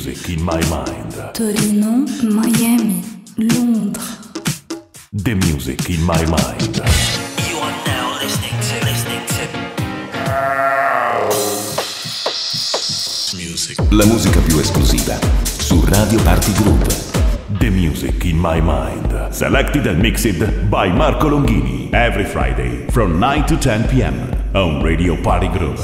music in my mind. Torino, Miami, Londres. The music in my mind. You are now listening to music. La musica più esclusiva su Radio Party Group. The music in my mind. Selected and mixed by Marco Longhini. Every Friday from 9 to 10 p.m. on Radio Party Group.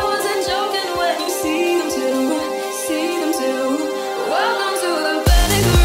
See them too. Welcome to the better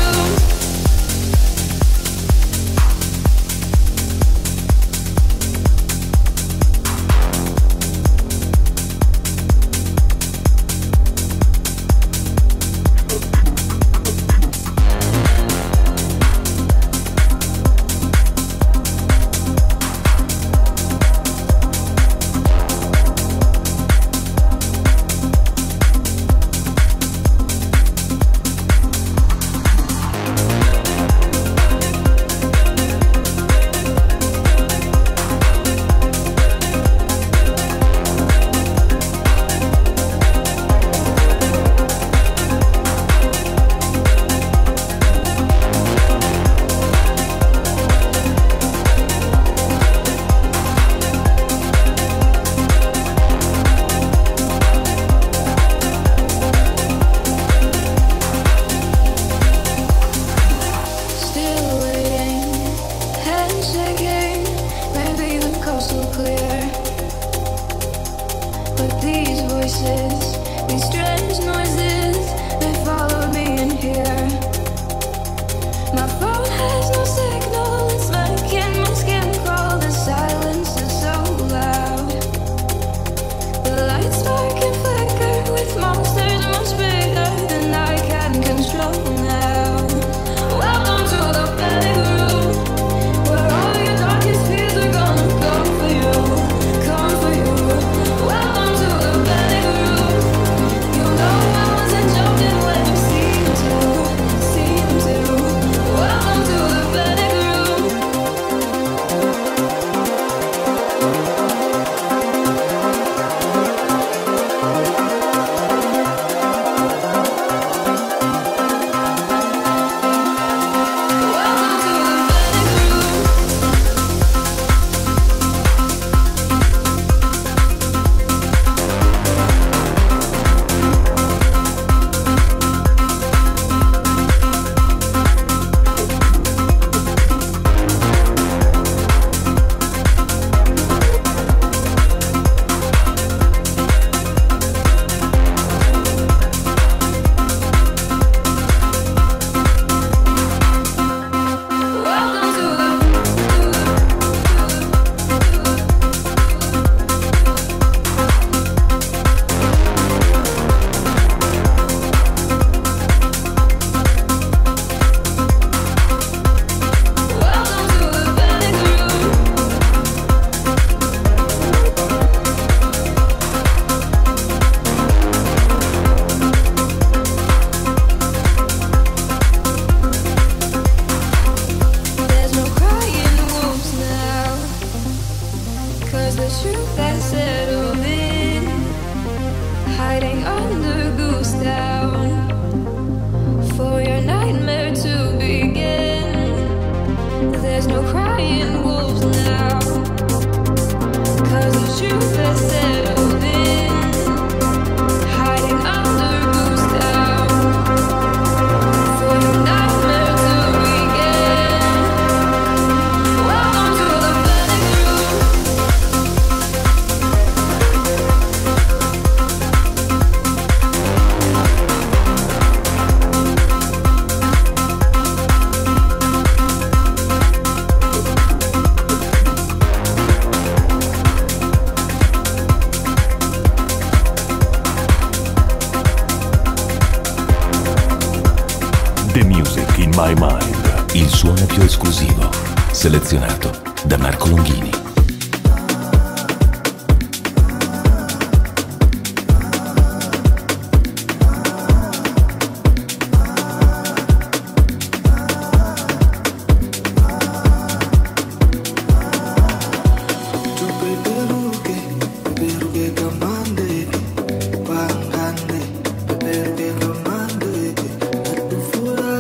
My Mind, il suono più esclusivo, selezionato da Marco Longhini.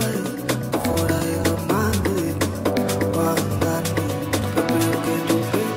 Wangani,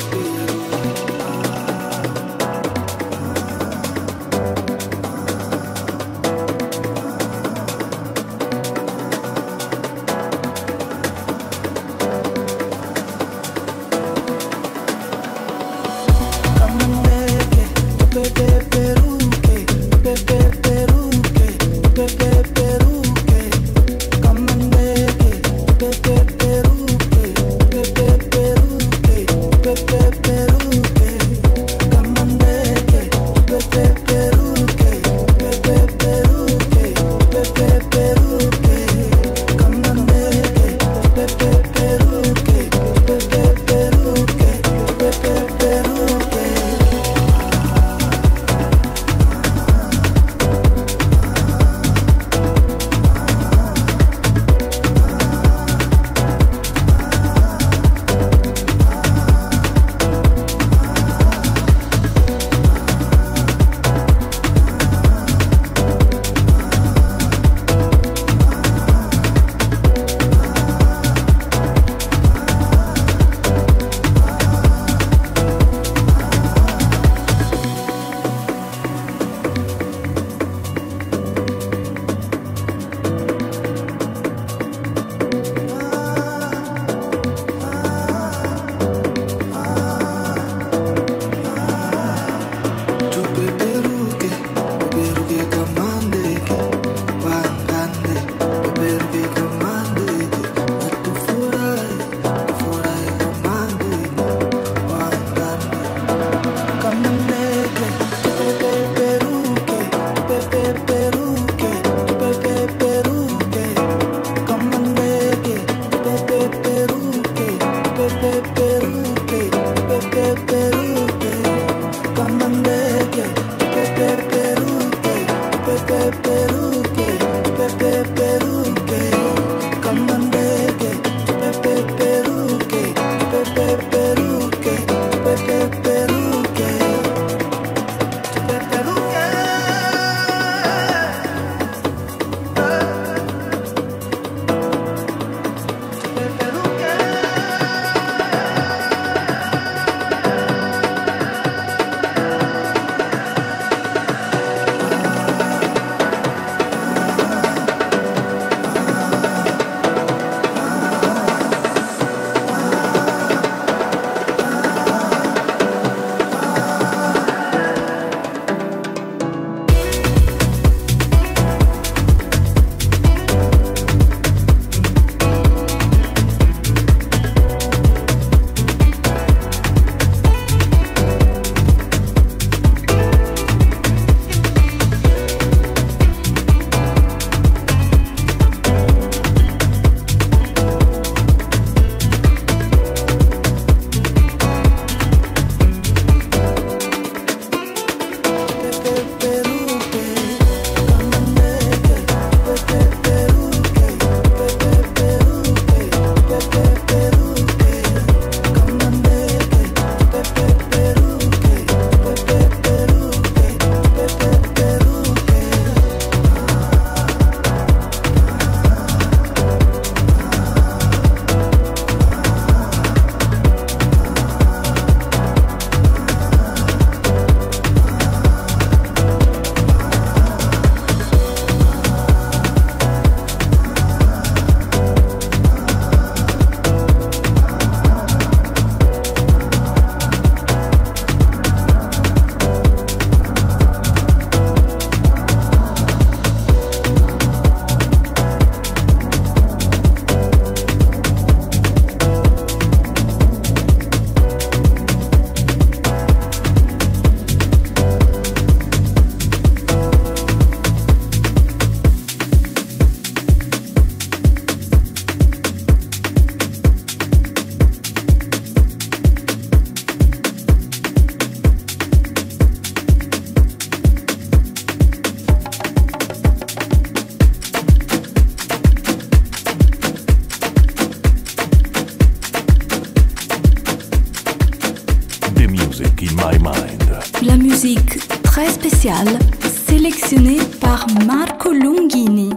music in my mind. La musique très spéciale sélectionnée par Marco Longhini.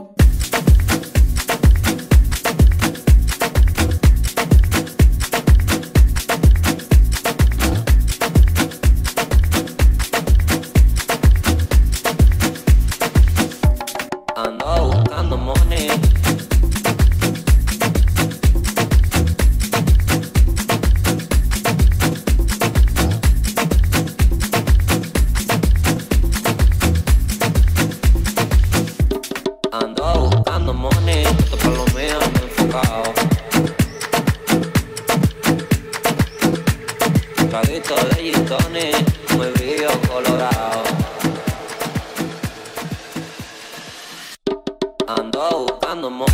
Ando buscando money. Ando buscando money, esto por lo mío ando enfocado. Traguito de gin tonic, muy brillo colorado. Ando buscando money.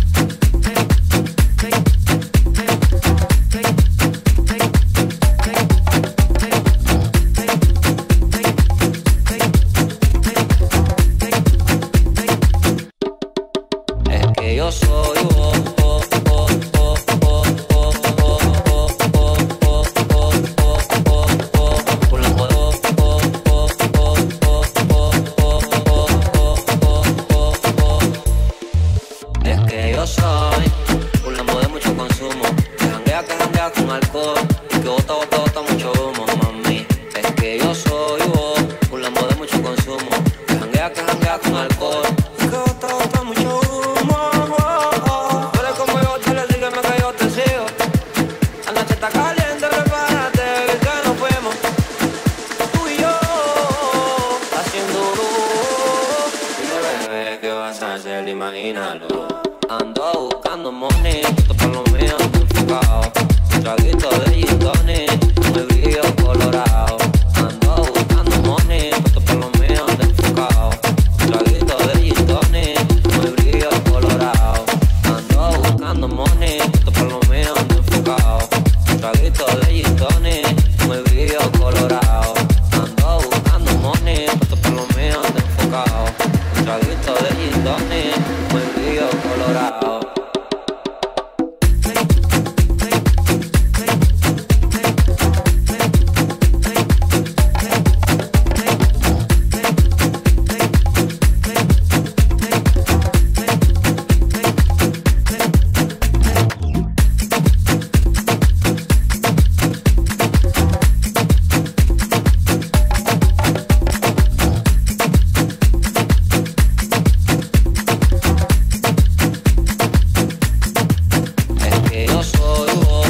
Es que yo soy vos. Es que yo soy un lambo de mucho consumo, que janguea con alcohol y que bota mucho humo, mami. Es que yo soy vos, un lambo de mucho consumo, que janguea con alcohol y que bota mucho humo. Tú eres como yo, te le sígueme que yo te sigo. La noche está caliente, prepárate, que nos fuimos. Tú y yo, haciendo luz. Dime, bebé, ¿qué vas a hacer? Imagínalo. Ando buscando money, esto por lo mío ando enfocado. Traguito de gin tonic, muy brillo colorado. Ando buscando money, esto por lo mío ando enfocado. Traguito de gin tonic, muy brillo colorado. Ando buscando money, esto por lo mío ando enfocado. Traguito de gin tonic, muy brillo colorado. Ando buscando money, esto por lo mío ando enfocado. Traguito de gin tonic, muy brillo colorado. Es que yo soy vos.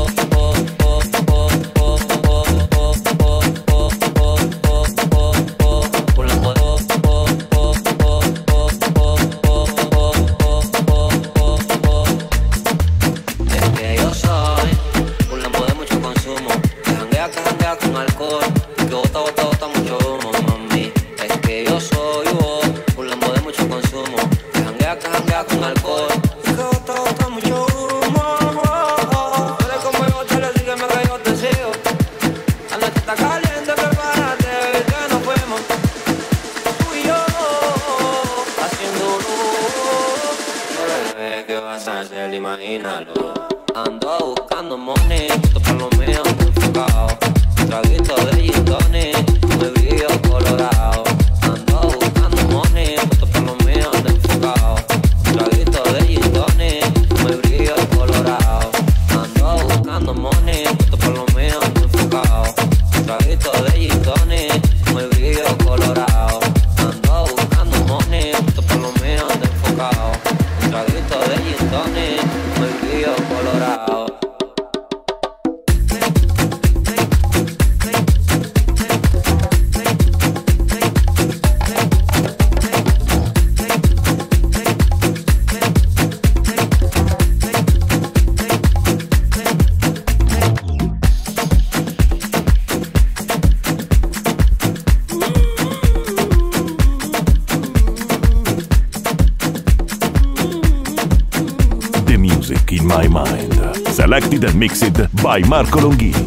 Es que yo soy un lambo de mucho consumo, que janguea con alcohol y que bota mucho humo, mami. Es que yo soy vos, un lambo de mucho consumo, que janguea con alcohol y que bota mucho humo. Tú eres como yo, te le sígueme que yo te sigo. La noche está caliente, prepárate, que nos fuimos. Tú y yo, haciendo luz. Bebé, ¿qué vas a hacer? Imagínalo. Ando buscando money, esto por lo mío ando enfocado. Traguito de gin tonic, muy brillo colorado. Ando buscando money, esto por lo mío ando enfocado. Traguito de gin tonic, muy brillo colorado. Ando buscando money, esto por lo mío ando enfocado. Traguito de gin tonic, muy brillo colorado. Ando buscando money, esto por lo mío ando enfocado. Traguito de gin tonic, muy brillo colorado. The music in my mind. Selected and mixed by Marco Longhini.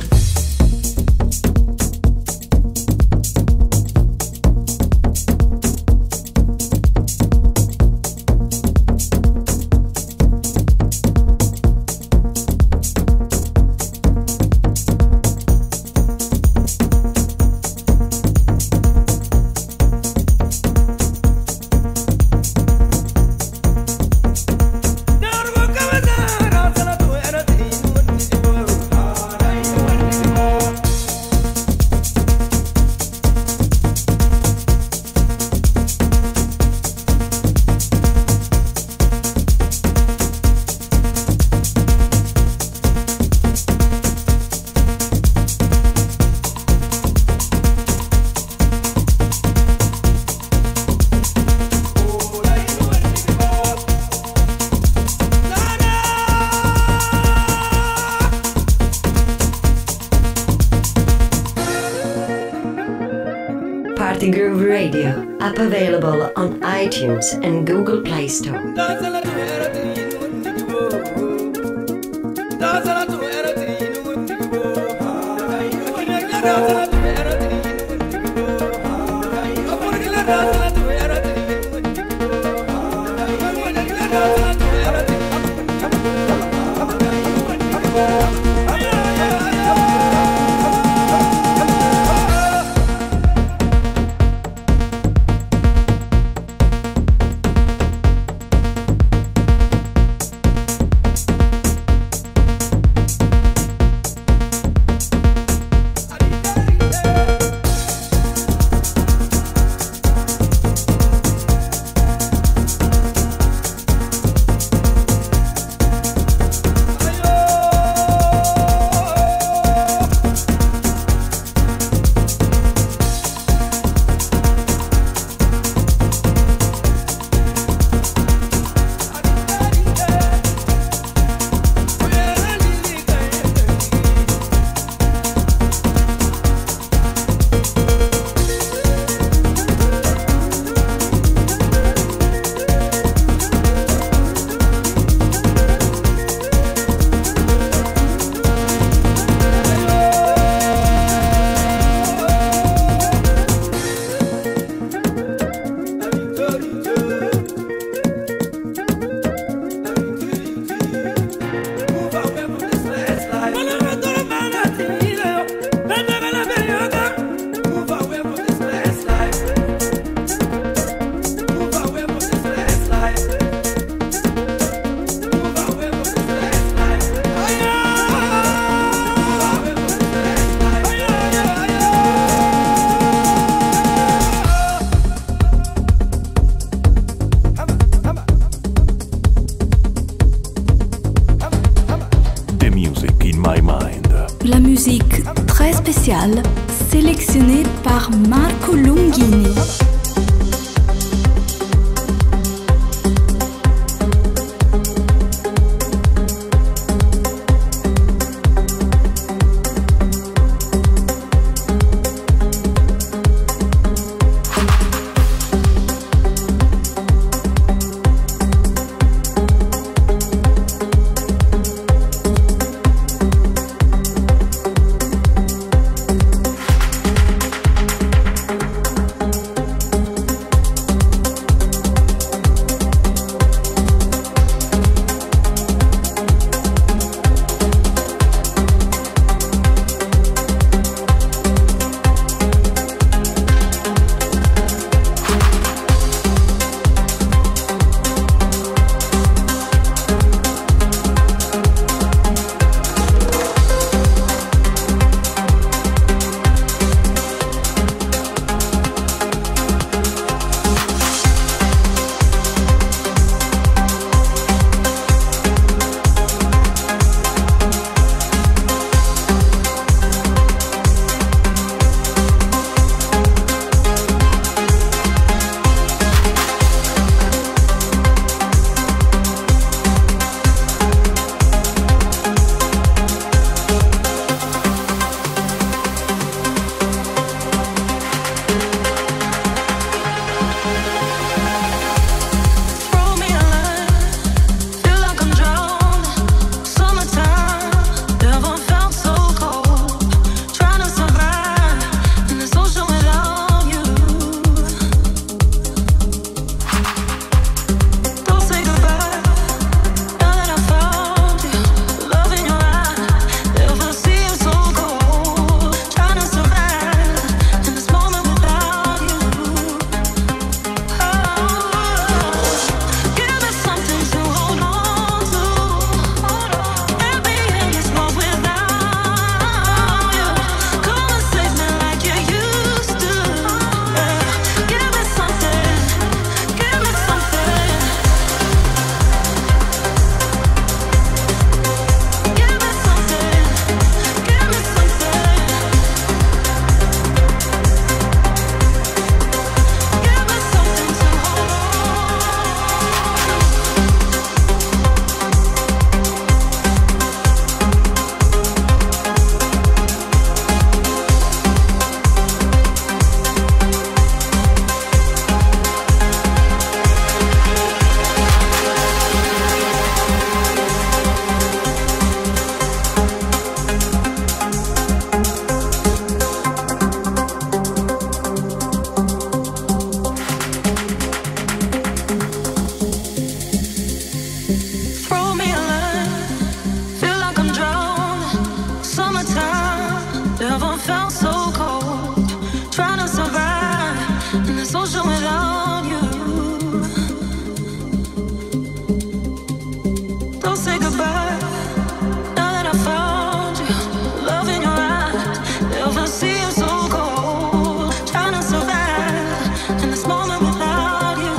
App available on iTunes and Google Play Store. La musique très spéciale sélectionnée par Marco Longhini. Don't say goodbye. Now that I found you, love in your eyes, never seemed so cold. Trying to survive in this moment without you.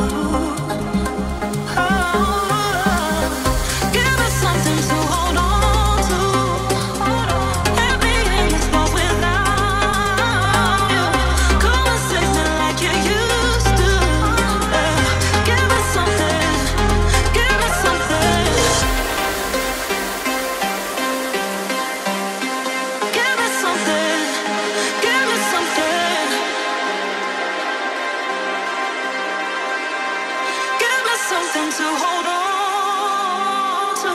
Oh, give me something to hold on to. Can't be in this world without you. Come and save me like you used to. Give me something. Give me something. Give me something. Give me something. Give me something to hold on to.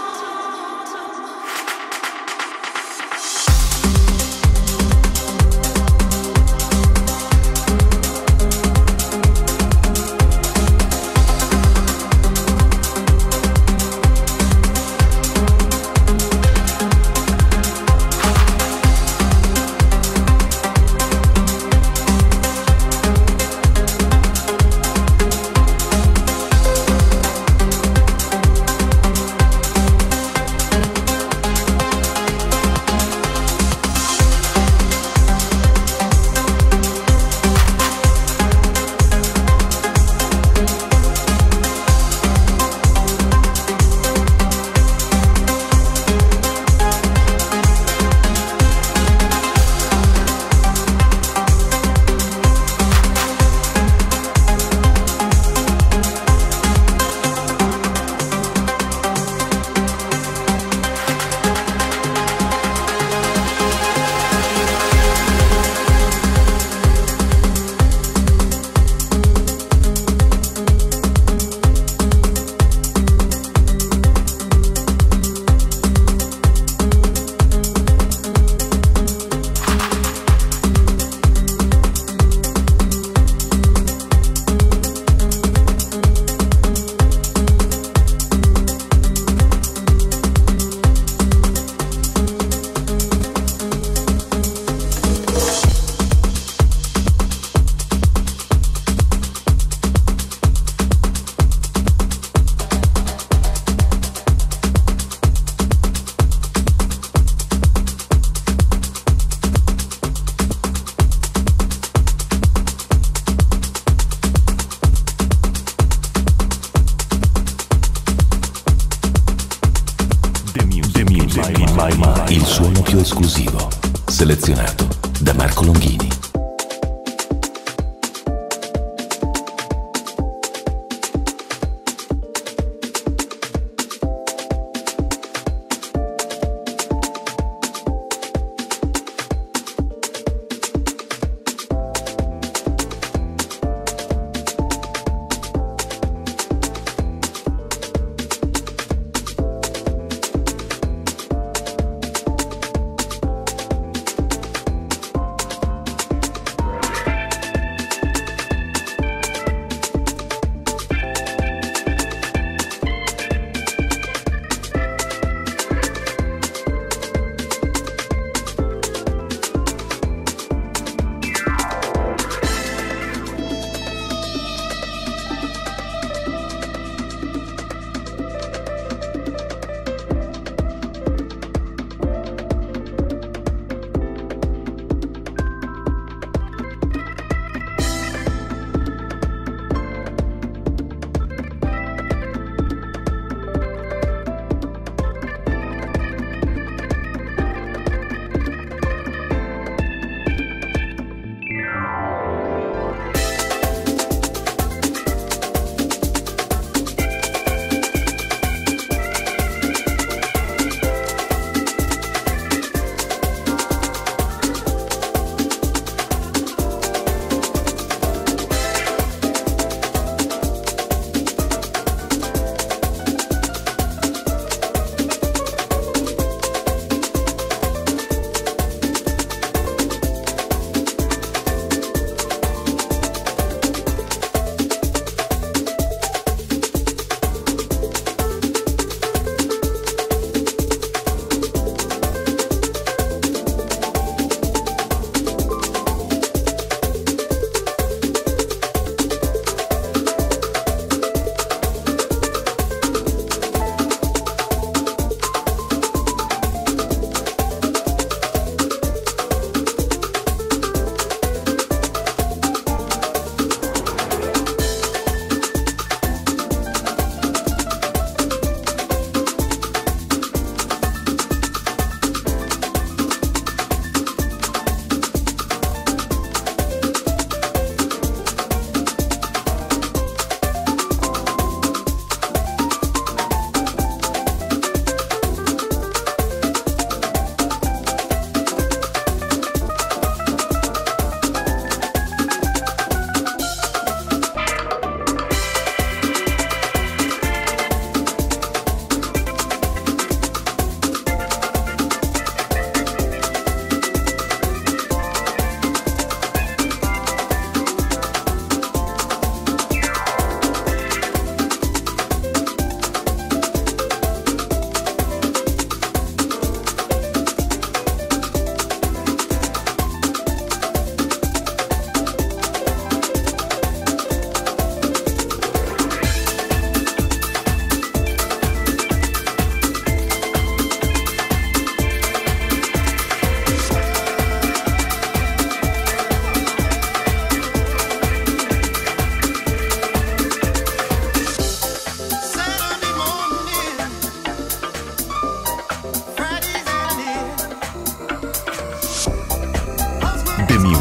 Il suono più esclusivo, selezionato da Marco Longhini.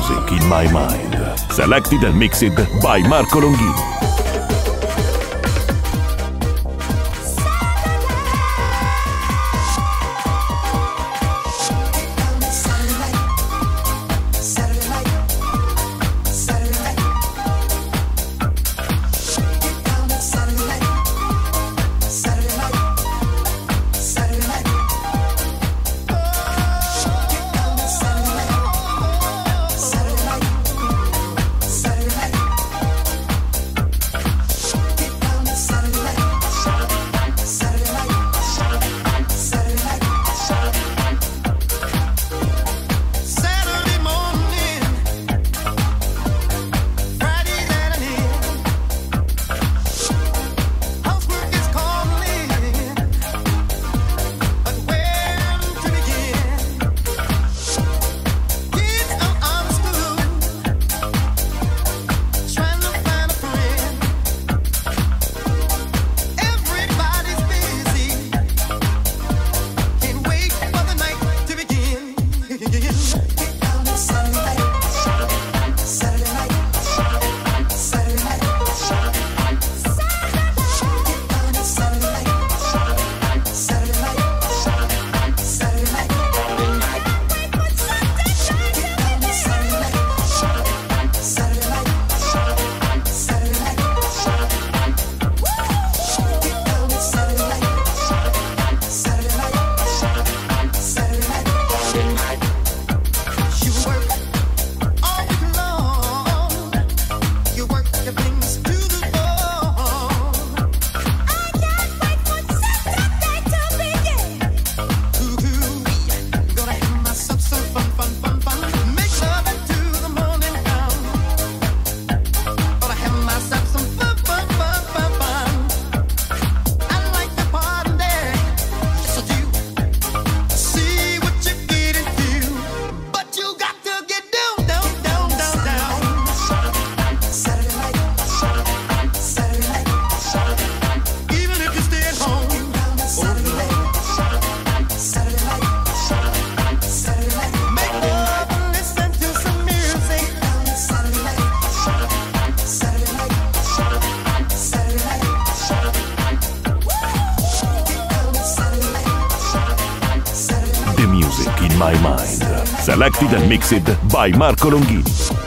music in my mind. Selected and mixed by Marco Longhini. My Mind. Selected and mixed by Marco Longhini.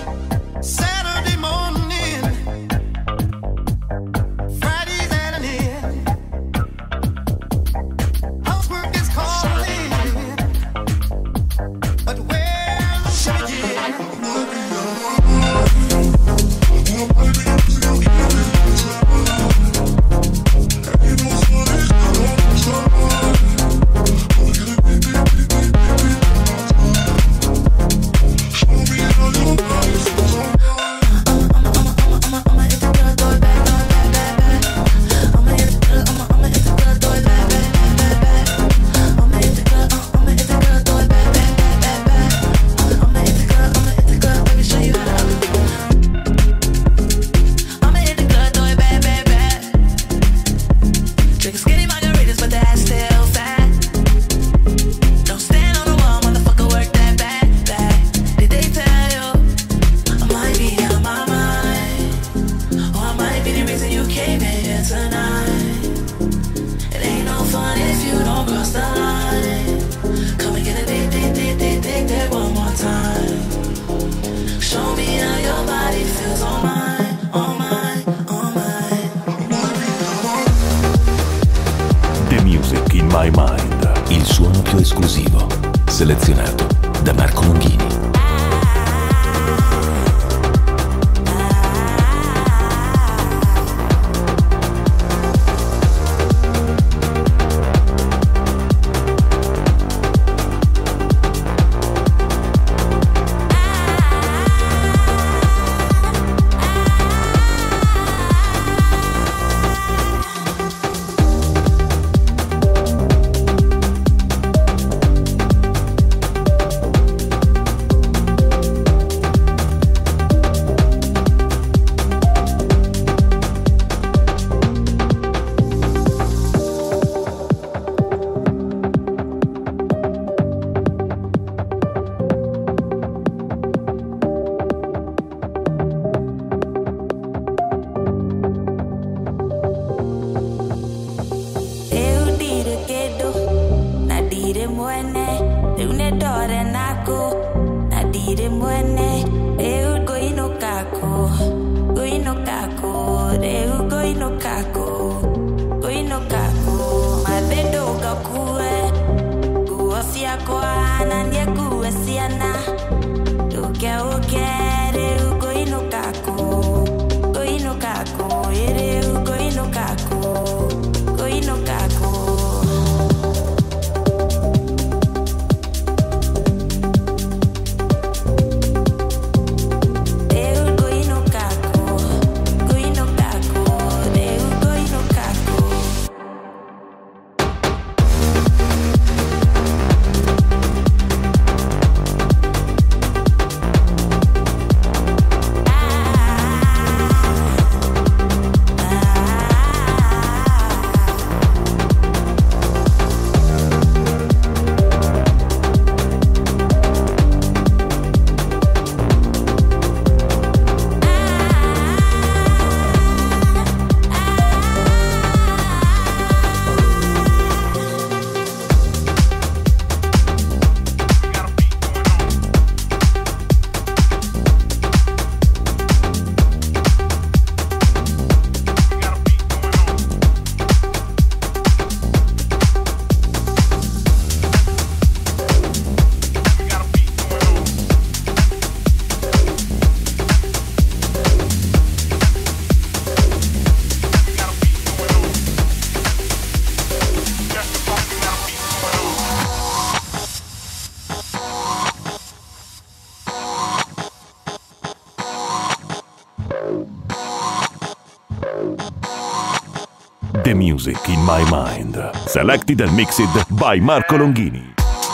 My Mind, il suono più esclusivo, selezionato da Marco Longhini. Music in My Mind. Selected and mixed by Marco Longhini.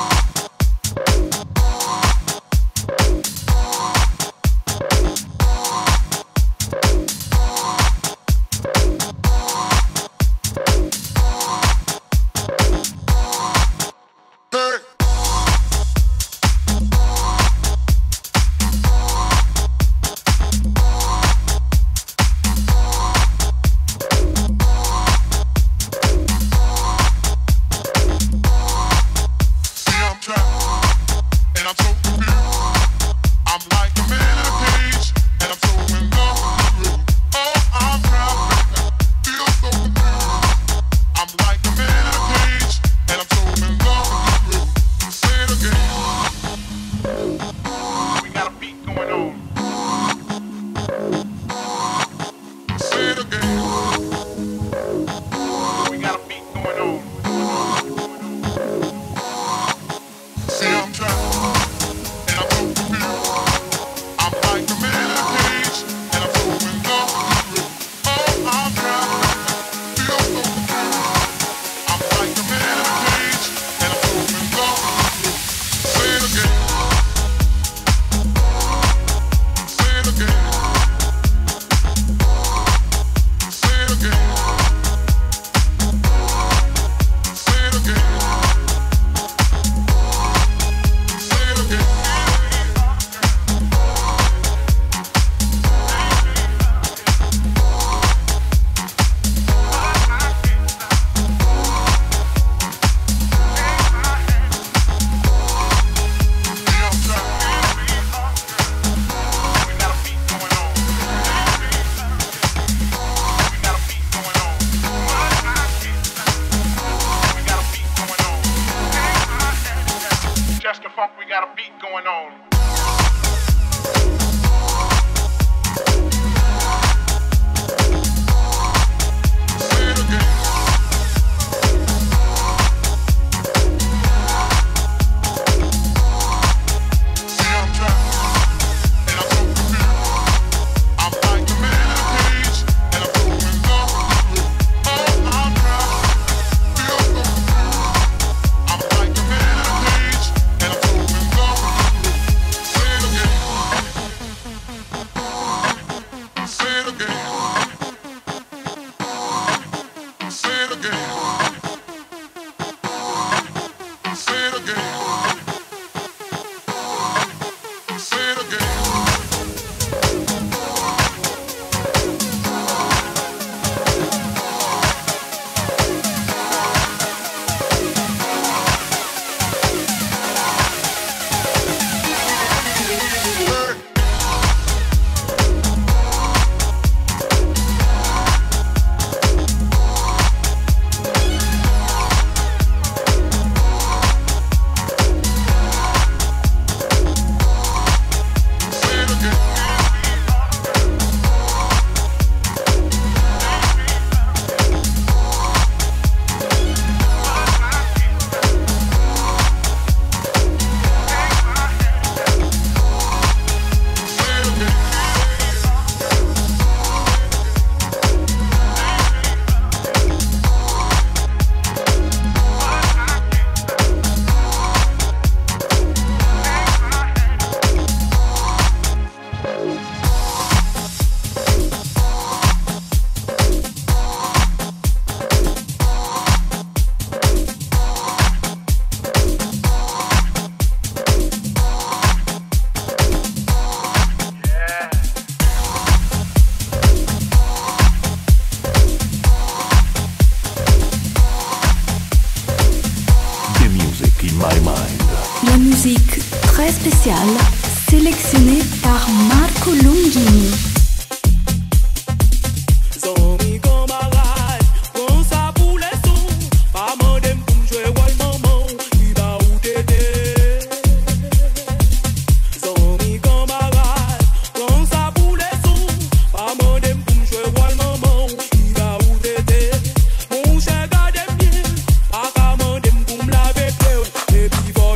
La musique très spéciale sélectionnée par Marco Longhini.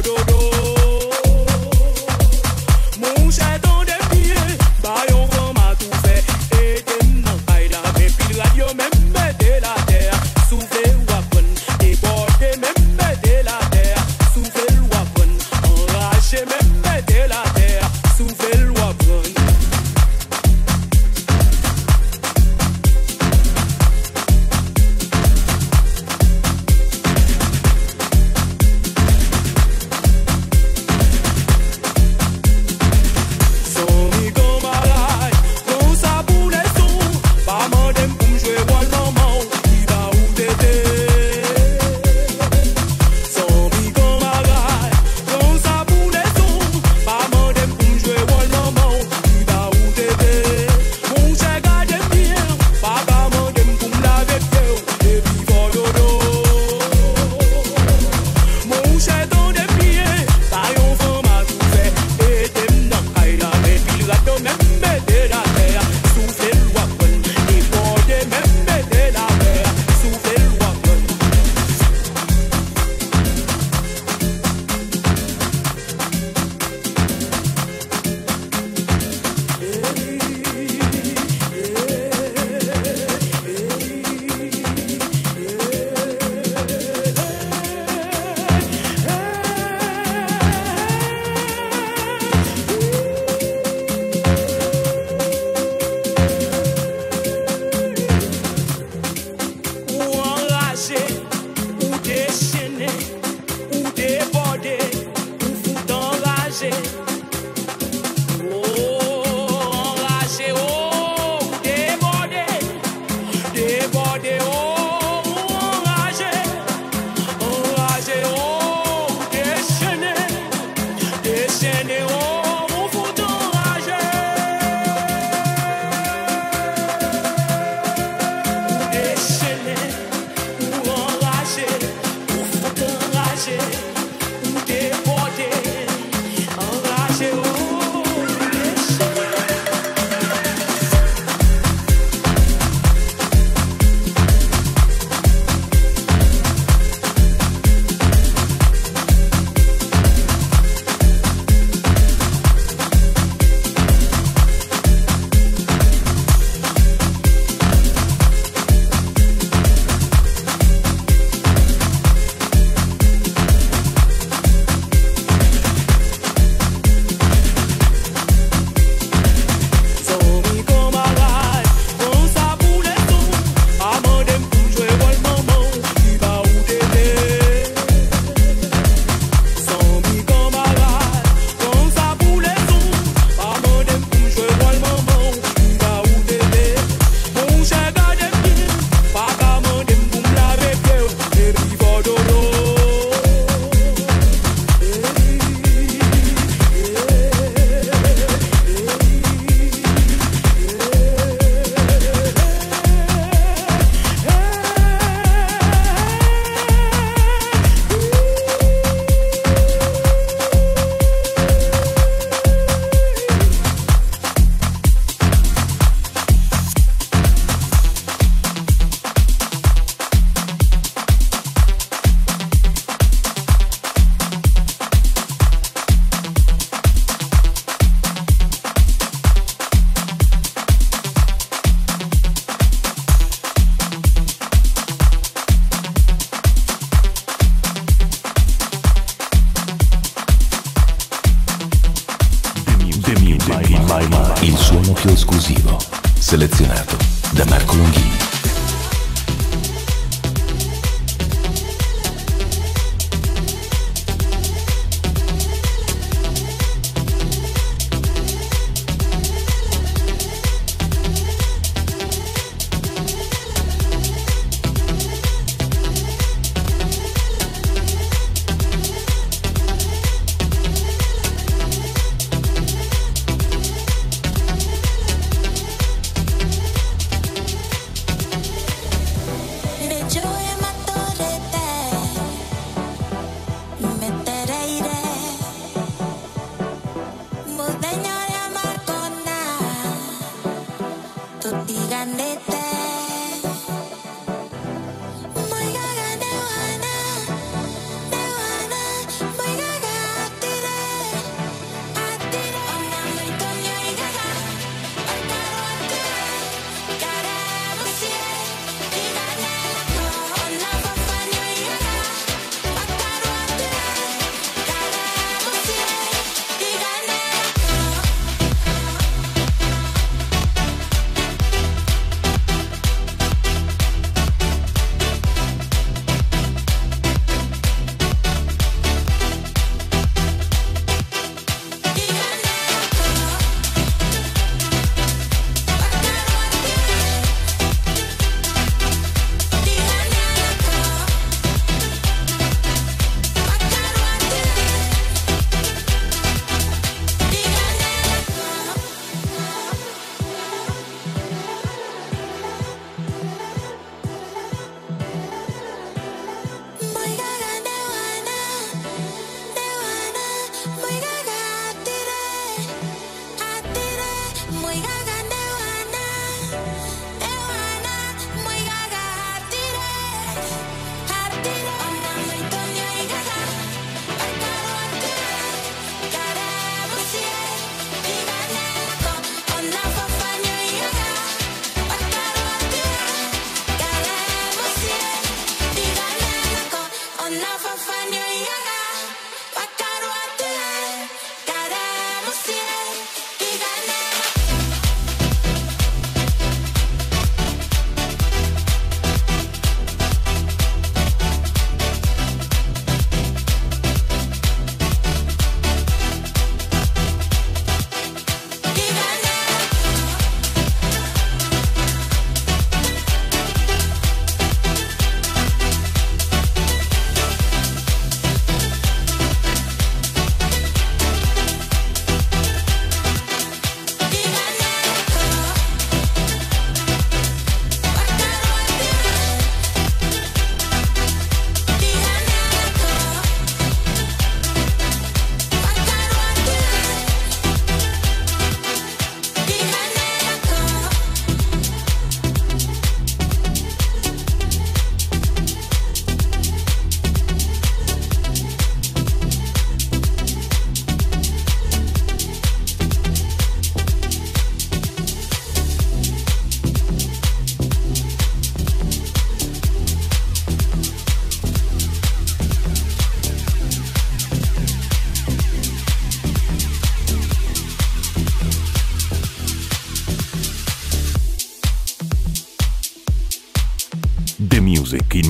Mon chè dans des pieds, baillons comme déchaîné ou débordé ou fou enragé. Enragé, oh, débordé, débordé, oh, enragé, enragé, oh, déchaîné, déchaîné, oh, mon fou enragé. Déchaîné, ou enragé, ou fou enragé, ou débordé, enragé, oh, déchaîné. Zombie camarade, comme ça pour les sons, amandem pour jouer rôle maman, qui va ou t'aider. Zombie camarade, comme ça pour les sons, amandem pour jouer rôle maman, qui va ou t'aider. Mon cher gardien, pas qu'amandem pour me laver pied, et puis va dodo. Il suono più esclusivo, selezionato da Marco Longhini.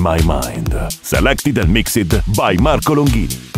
My Mind. Selected and mixed by Marco Longhini.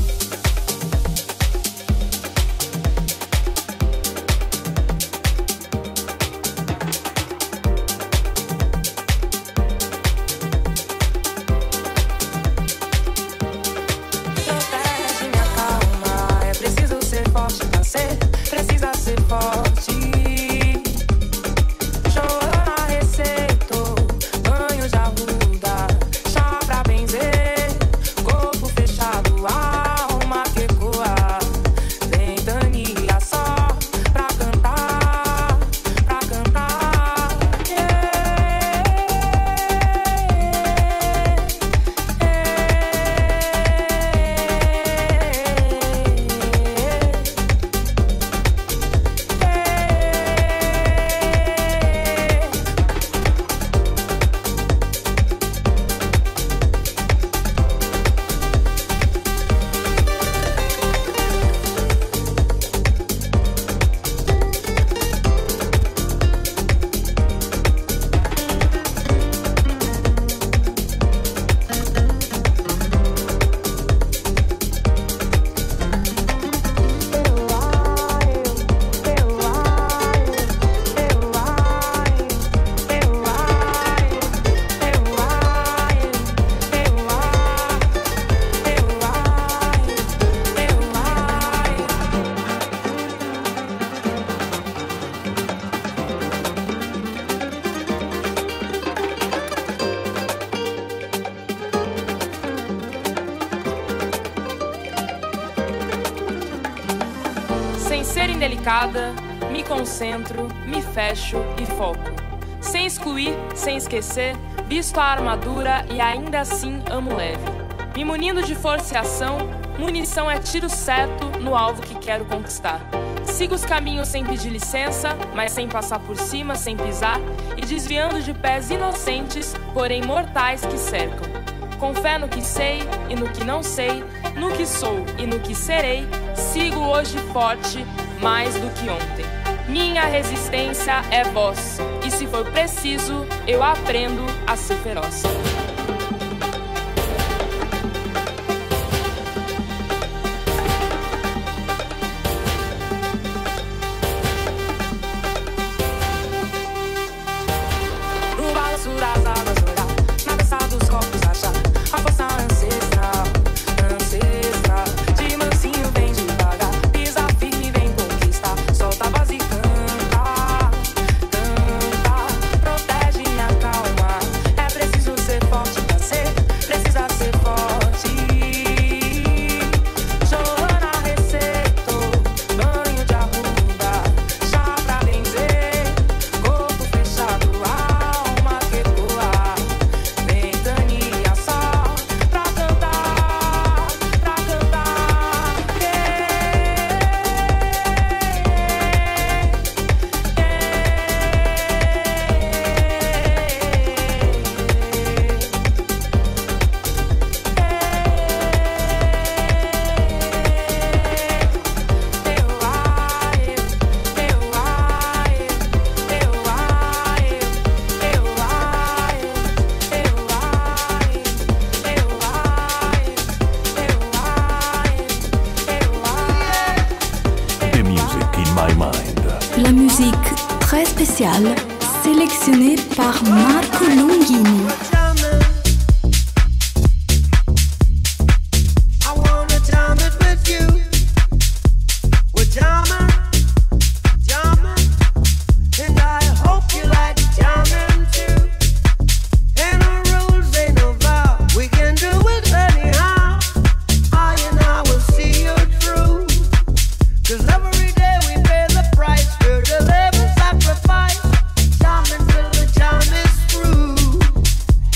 Indelicada, me concentro, me fecho e foco. Sem excluir, sem esquecer, visto a armadura e ainda assim amo leve. Me munindo de força e ação, munição é tiro certo no alvo que quero conquistar. Sigo os caminhos sem pedir licença, mas sem passar por cima, sem pisar, e desviando de pés inocentes, porém mortais que cercam. Com fé no que sei e no que não sei, no que sou e no que serei, sigo hoje forte, mais do que ontem. Minha resistência é voz, e se for preciso, eu aprendo a ser feroz. No balanço das águas olhar, na dança dos corpos achar a força ancestral, ancestral. De mansinho vem devagar, pisa firme, vem conquistar. Solta a voz e canta, canta. Protege e acalma. É preciso ser forte pra ser, precisa ser forte. Joana receitou, banho de arruda, chá pra benzer. Corpo fechado, alma que voa. Ventania só pra cantar, pra cantar. The Music in My Mind. La musique très spéciale sélectionnée par Marco Longhini. I wanna jam it with you. We're jamming, jamming, and I hope you like jamming too. Ain't no rules, ain't no vow. We can do it anyhow. I and I will see you through. 'Cause every day we pay the price. We're the living sacrifice. Jamming till the jam is through.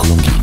Longhini.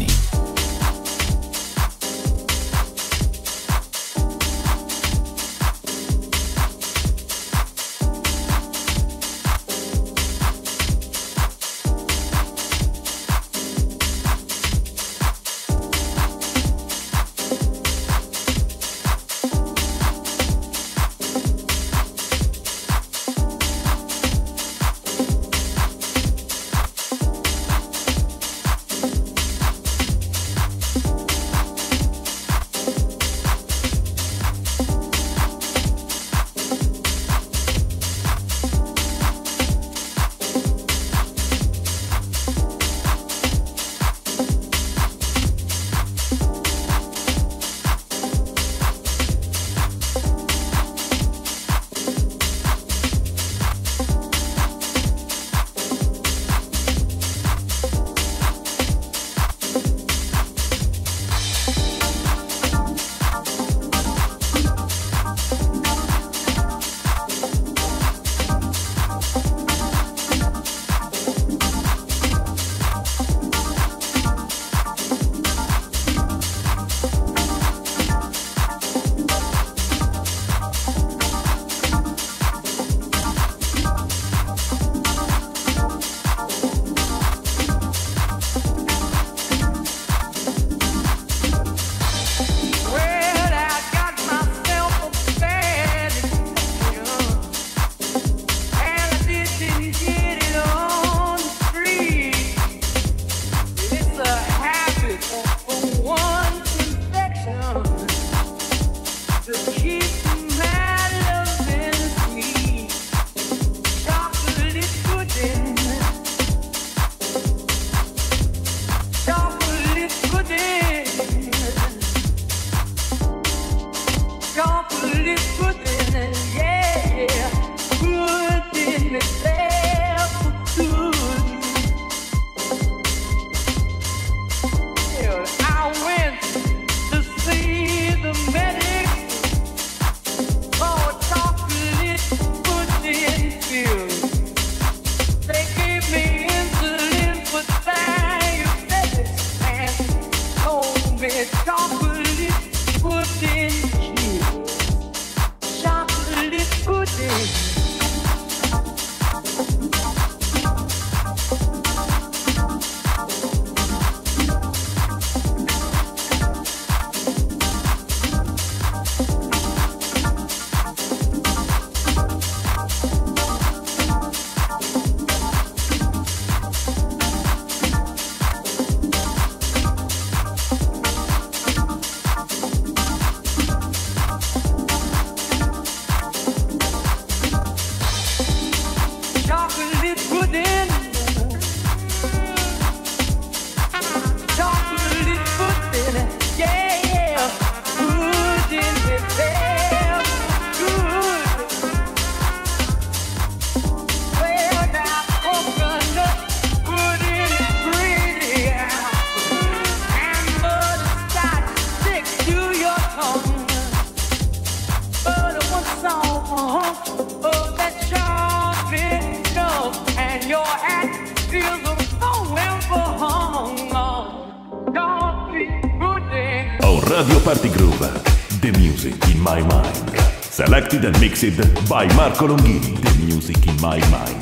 Radio Party Groove, The Music in My Mind. Selected and mixed by Marco Longhini, The Music in My Mind.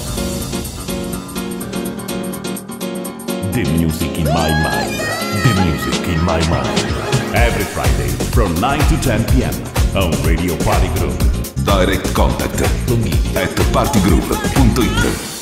The Music in My Mind. The Music in My Mind. Every Friday from 9 to 10 p.m. on Radio Party Groove. Direct contact Longhini at partygroove.it.